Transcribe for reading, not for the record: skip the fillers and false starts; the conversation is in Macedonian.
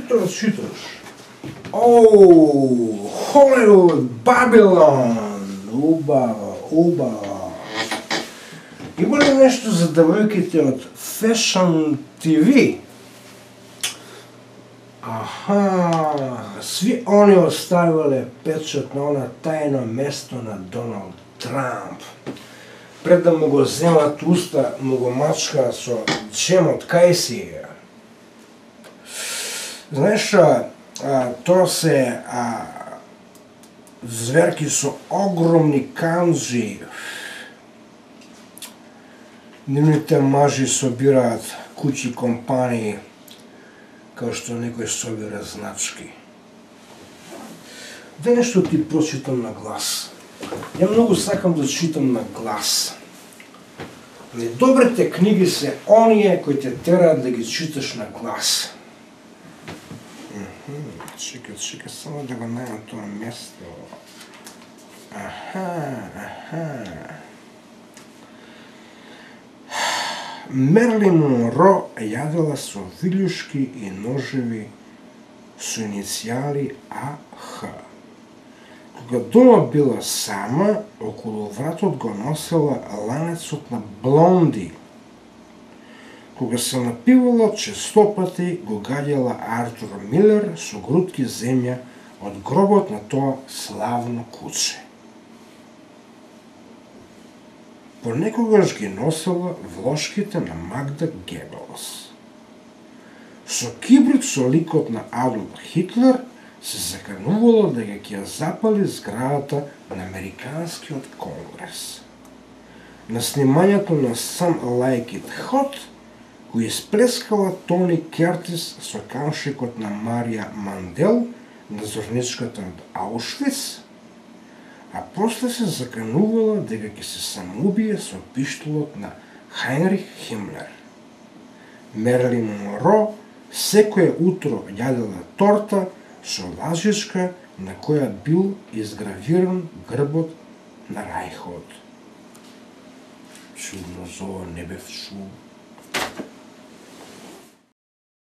да читаш. Оу, Холивуд, Бабилон, убаво. Има ли нещо за девойките от Fashion TV? Аха, сви они оставиле печат на она тајно место на Доналд Трамп. Пред да му го земат уста, му го мачка со джемот кај си. Знаеш, тоа се зверки со огромни канџи. Нивните мажи собираат куќи компании, као што некој собира значки. Да нешто ти прочитам на глас. Ја многу сакам да читам на глас. Добрите книги се оние кои те тераат да ги читаш на глас. Чекай, само да го најдам тоа место. Мерлин Монро јадела со вилјушки и ножеви со иницијали АХ. Кога дома била сама, околу вратот го носела ланецот на блонди. Кога се напивала, честопати го гаѓала Артур Милер со грудки земја од гробот на тоа славно куче. Понекогаш ги носела влошките на Магда Гебелс. Со кибрид со ликот на Адолф Хитлер се заканувала да ќе запали зградата на Американскиот конгрес. На снимањето на Some Like It Hot го исплескала Тони Кертис со камшикот на Марија Мандел, надзорничката од Аушвиц, а после се заканувала дека ќе се самоубие со пиштолот на Хајнрих Химлер. Мерлин Монро секое утро јадела торта со лажичка на која бил изгравиран грбот на Рајхот. Чудно, за ова не бев чул.